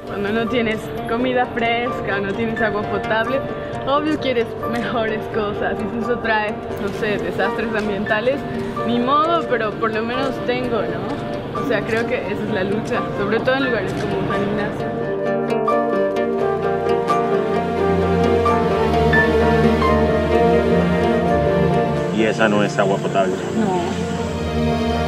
Cuando no tienes comida fresca, no tienes agua potable, obvio quieres mejores cosas y si eso trae, no sé, desastres ambientales, ni modo, pero por lo menos tengo, ¿no? O sea, creo que esa es la lucha, sobre todo en lugares como San Y esa no es agua potable. No.